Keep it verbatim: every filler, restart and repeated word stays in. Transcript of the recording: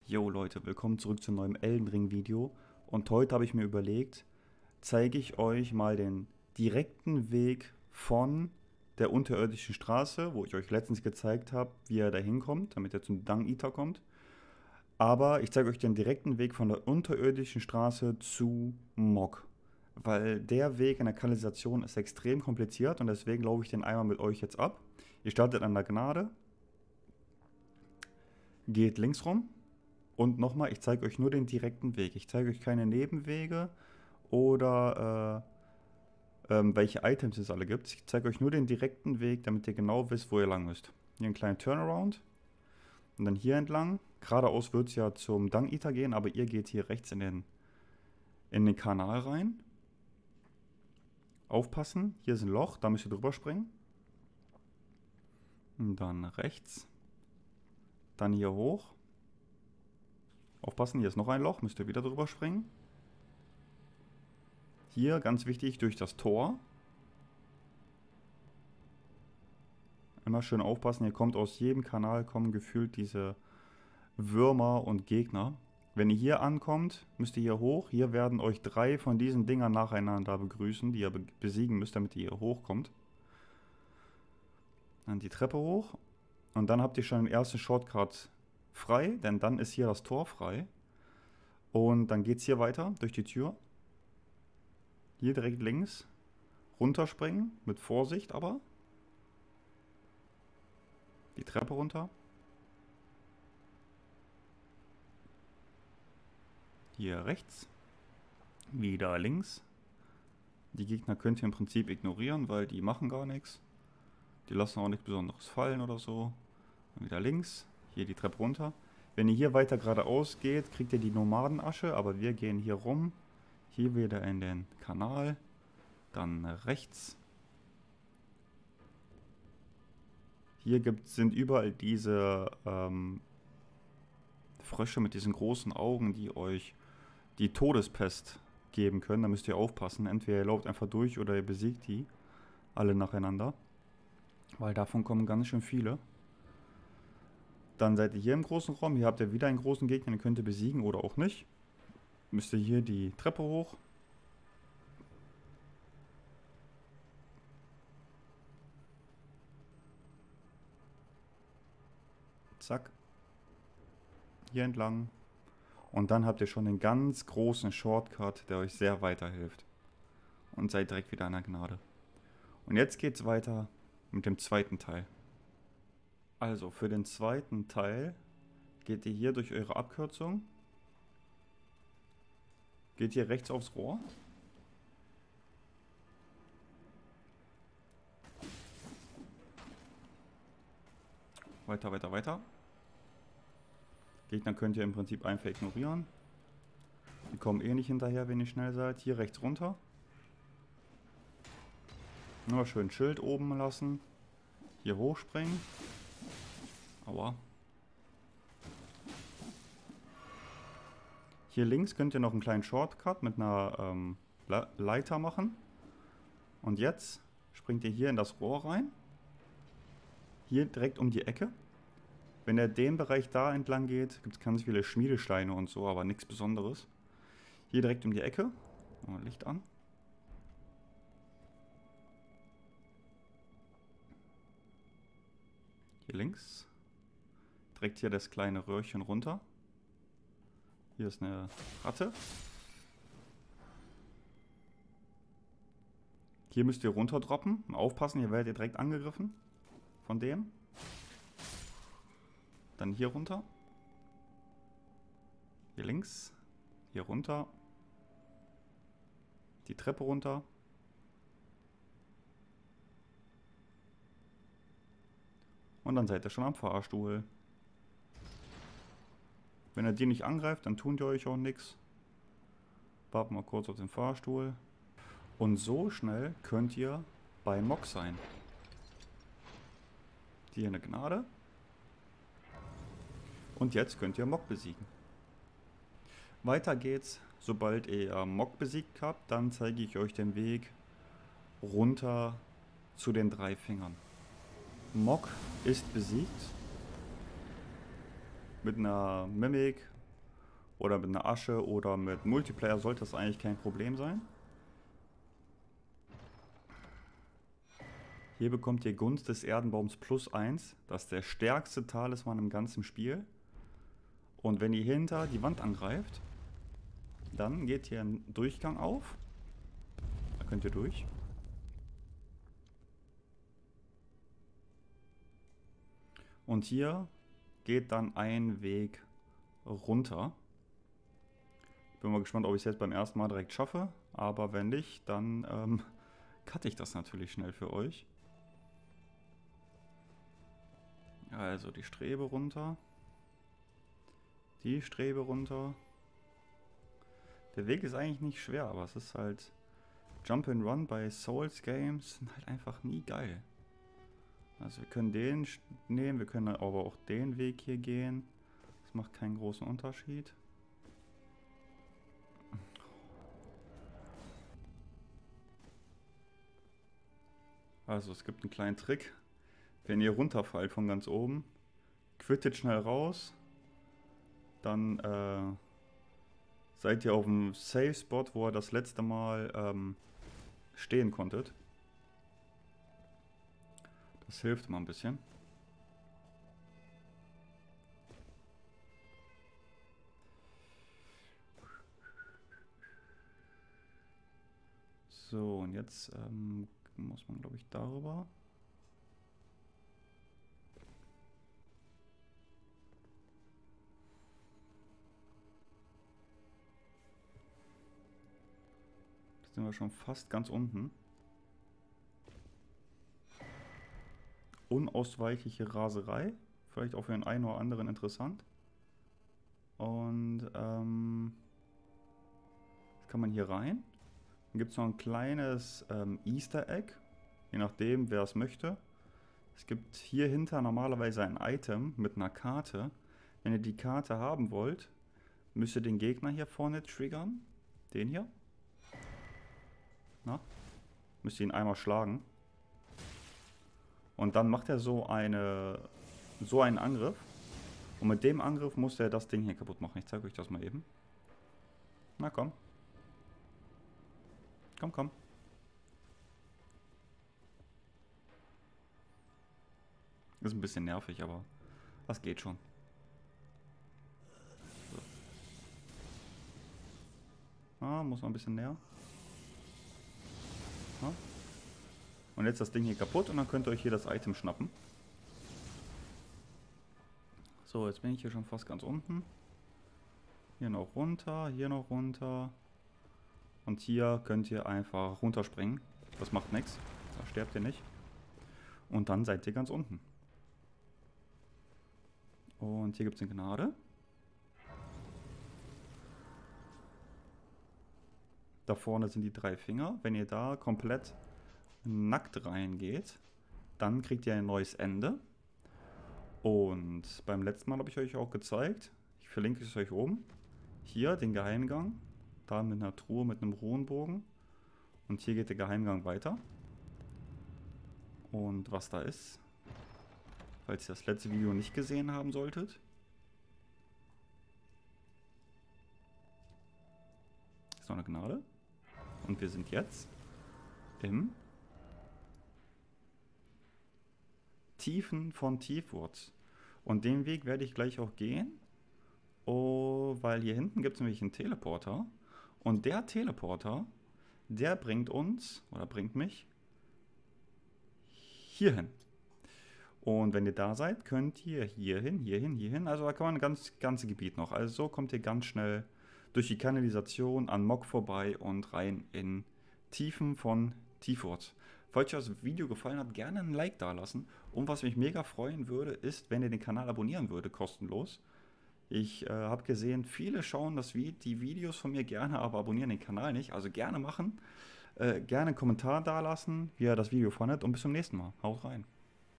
Jo Leute, willkommen zurück zum neuen Elden Ring Video. Und heute habe ich mir überlegt, zeige ich euch mal den direkten Weg von der unterirdischen Straße, wo ich euch letztens gezeigt habe, wie ihr da hinkommt, damit ihr zum Dung Eater kommt. Aber ich zeige euch den direkten Weg von der unterirdischen Straße zu Mog. Weil der Weg in der Kanalisation ist extrem kompliziert und deswegen laufe ich den einmal mit euch jetzt ab. Ihr startet an der Gnade, geht links rum. Und nochmal, ich zeige euch nur den direkten Weg. Ich zeige euch keine Nebenwege oder äh, ähm, welche Items es alle gibt. Ich zeige euch nur den direkten Weg, damit ihr genau wisst, wo ihr lang müsst. Hier einen kleinen Turnaround. Und dann hier entlang. Geradeaus wird es ja zum Dung Eater gehen, aber ihr geht hier rechts in den, in den Kanal rein. Aufpassen, hier ist ein Loch, da müsst ihr drüber springen. Und dann rechts. Dann hier hoch. Aufpassen, hier ist noch ein Loch, müsst ihr wieder drüber springen. Hier, ganz wichtig, durch das Tor. Immer schön aufpassen, hier kommt aus jedem Kanal, kommen gefühlt diese Würmer und Gegner. Wenn ihr hier ankommt, müsst ihr hier hoch. Hier werden euch drei von diesen Dingern nacheinander begrüßen, die ihr be besiegen müsst, damit ihr hier hochkommt. Dann die Treppe hoch. Und dann habt ihr schon den ersten Shortcut frei, denn dann ist hier das Tor frei. Und dann geht es hier weiter durch die Tür. Hier direkt links. Runterspringen, mit Vorsicht aber. Die Treppe runter. Hier rechts. Wieder links. Die Gegner könnt ihr im Prinzip ignorieren, weil die machen gar nichts. Die lassen auch nichts Besonderes fallen oder so. Dann wieder links. Hier die Treppe runter. Wenn ihr hier weiter geradeaus geht, kriegt ihr die Nomadenasche, aber wir gehen hier rum. Hier wieder in den Kanal. Dann rechts. Hier gibt, sind überall diese ähm, Frösche mit diesen großen Augen, die euch die Todespest geben können. Da müsst ihr aufpassen. Entweder ihr lauft einfach durch oder ihr besiegt die alle nacheinander. Weil davon kommen ganz schön viele. Dann seid ihr hier im großen Raum. Hier habt ihr wieder einen großen Gegner, den könnt ihr besiegen oder auch nicht. Müsst ihr hier die Treppe hoch. Zack. Hier entlang. Und dann habt ihr schon einen ganz großen Shortcut, der euch sehr weiterhilft. Und seid direkt wieder an der Gnade. Und jetzt geht's weiter mit dem zweiten Teil. Also für den zweiten Teil geht ihr hier durch eure Abkürzung. Geht hier rechts aufs Rohr. Weiter, weiter, weiter. Gegner könnt ihr im Prinzip einfach ignorieren. Die kommen eh nicht hinterher, wenn ihr schnell seid. Hier rechts runter. Nur schön Schild oben lassen. Hier hochspringen. Aua. Hier links könnt ihr noch einen kleinen Shortcut mit einer ähm, Le Leiter machen. Und jetzt springt ihr hier in das Rohr rein. Hier direkt um die Ecke. Wenn ihr den Bereich da entlang geht, gibt es ganz viele Schmiedesteine und so, aber nichts Besonderes. Hier direkt um die Ecke. Oh, Licht an. Hier links. Direkt hier das kleine Röhrchen runter. Hier ist eine Ratte. Hier müsst ihr runterdroppen. Aufpassen, hier werdet ihr direkt angegriffen. Von dem. Dann hier runter. Hier links. Hier runter. Die Treppe runter. Und dann seid ihr schon am Fahrstuhl. Wenn ihr die nicht angreift, dann tun die euch auch nichts. Warten wir kurz auf den Fahrstuhl. Und so schnell könnt ihr bei Mog sein. Hier eine Gnade. Und jetzt könnt ihr Mog besiegen. Weiter geht's. Sobald ihr Mog besiegt habt, dann zeige ich euch den Weg runter zu den drei Fingern. Mog ist besiegt. Mit einer Mimik oder mit einer Asche oder mit Multiplayer sollte das eigentlich kein Problem sein. Hier bekommt ihr Gunst des Erdenbaums plus eins. Das ist der stärkste Talisman im ganzen Spiel. Und wenn ihr hinter die Wand angreift, dann geht hier ein Durchgang auf. Da könnt ihr durch. Und hier geht dann ein Weg runter. Bin mal gespannt, ob ich es jetzt beim ersten Mal direkt schaffe. Aber wenn nicht, dann ähm, cutte ich das natürlich schnell für euch. Also die Strebe runter. Die Strebe runter. Der Weg ist eigentlich nicht schwer, aber es ist halt... Jump and Run bei Souls Games sind halt einfach nie geil. Also wir können den nehmen, wir können aber auch den Weg hier gehen. Das macht keinen großen Unterschied. Also es gibt einen kleinen Trick. Wenn ihr runterfallt von ganz oben, quittet schnell raus. Dann äh, seid ihr auf dem Safe Spot, wo ihr das letzte Mal ähm, stehen konntet. Das hilft immer ein bisschen. So, und jetzt ähm, muss man, glaube ich, darüber. Jetzt sind wir schon fast ganz unten. Unausweichliche Raserei. Vielleicht auch für den einen oder anderen interessant. Und ähm, jetzt kann man hier rein. Dann gibt es noch ein kleines ähm, Easter Egg. Je nachdem, wer es möchte. Es gibt hier hinter normalerweise ein Item mit einer Karte. Wenn ihr die Karte haben wollt, müsst ihr den Gegner hier vorne triggern. Den hier. Na? Müsst ihr ihn einmal schlagen. Und dann macht er so eine so einen Angriff. Und mit dem Angriff muss er das Ding hier kaputt machen. Ich zeige euch das mal eben. Na komm. Komm, komm. Ist ein bisschen nervig, aber das geht schon. So. Ah, muss noch ein bisschen näher. Ah. Und jetzt das Ding hier kaputt und dann könnt ihr euch hier das Item schnappen. So, jetzt bin ich hier schon fast ganz unten. Hier noch runter, hier noch runter. Und hier könnt ihr einfach runterspringen. Das macht nichts. Da sterbt ihr nicht. Und dann seid ihr ganz unten. Und hier gibt es eine Gnade. Da vorne sind die drei Finger. Wenn ihr da komplett nackt reingeht, dann kriegt ihr ein neues Ende. Und beim letzten Mal habe ich euch auch gezeigt, ich verlinke es euch oben, hier den Geheimgang, da mit einer Truhe mit einem Runenbogen. Und hier geht der Geheimgang weiter. Und was da ist, falls ihr das letzte Video nicht gesehen haben solltet, ist noch eine Gnade. Und wir sind jetzt im Tiefen von Tiefwurz. Und den Weg werde ich gleich auch gehen. Oh, weil hier hinten gibt es nämlich einen Teleporter. Und der Teleporter, der bringt uns, oder bringt mich, hierhin. Und wenn ihr da seid, könnt ihr hierhin, hierhin, hierhin. Also da kann man das ganze Gebiet noch. Also so kommt ihr ganz schnell durch die Kanalisation an Mog vorbei und rein in Tiefen von Tiefwurz. Falls euch das Video gefallen hat, gerne ein Like da lassen. Und was mich mega freuen würde, ist, wenn ihr den Kanal abonnieren würdet, kostenlos. Ich äh, habe gesehen, viele schauen das Vi- die Videos von mir gerne, aber abonnieren den Kanal nicht. Also gerne machen. Äh, gerne einen Kommentar da lassen, wie ihr das Video fandet. Und bis zum nächsten Mal. Haut rein.